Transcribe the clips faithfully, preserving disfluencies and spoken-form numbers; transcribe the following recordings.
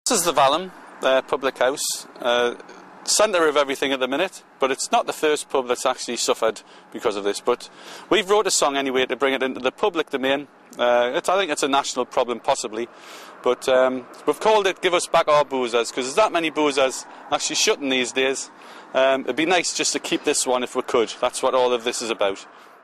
This is the Valham uh, public house, uh, centre of everything at the minute, but it's not the first pub that's actually suffered because of this. But we've wrote a song anyway to bring it into the public domain. Uh, it's, I think it's a national problem possibly, but um, we've called it Give Us Back Our Boozers, because there's that many boozers actually shutting these days. Um, it'd be nice just to keep this one if we could. That's what all of this is about.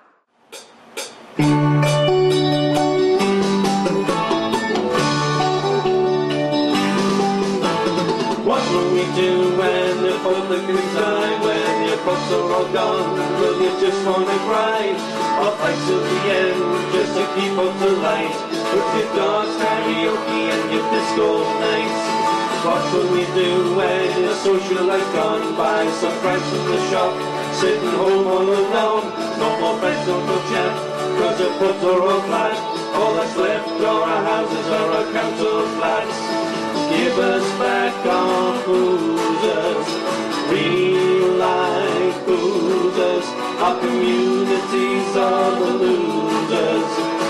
What will we do when the public is die? When your pubs are all gone, will you just want to cry? Or fight till the end, just to keep up the light? With your dogs, karaoke and your disco nights. What will we do when your social life gone? Buy some friends from the shop, sitting home all alone. No more friends, no more chat, cause the pubs are all flat. All that's left are our houses or our council flats. Give us back our boozers, real life boozers. Our communities are the losers.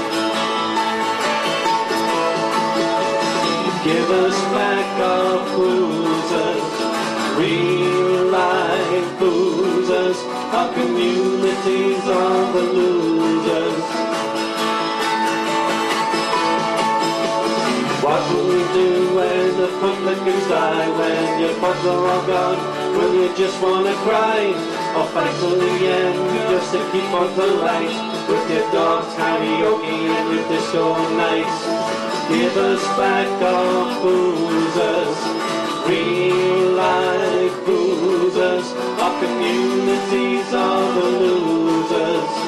Give us back our boozers, real life boozers. Our communities are the losers. What will we do when the public is die? When your pubs are all gone, will you just want to cry? Or fight till the end, just to keep up the light? With your dogs, karaoke and your disco nights. Give us back our boozers, real life boozers. Our communities are the losers.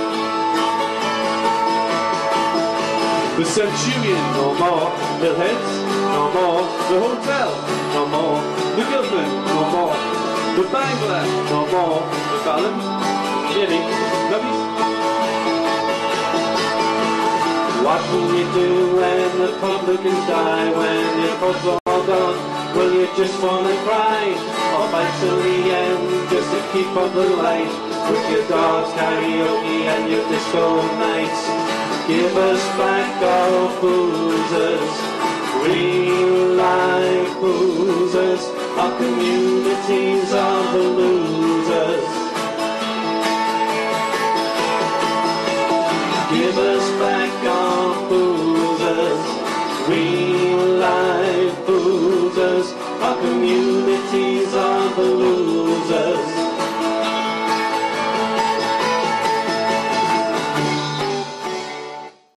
The Centurion, no more. The Heads, no more. The Hotel, no more. The Government, no more. The Bangla, no more. The Valham, Jenny, Nubbies. What will we do when the public is die? When your pubs are all gone, will you just want to cry? Or fight till the end, just to keep up the light? With your dogs, karaoke and your disco nights. Give us back our boozers, real life boozers. Our communities are the losers.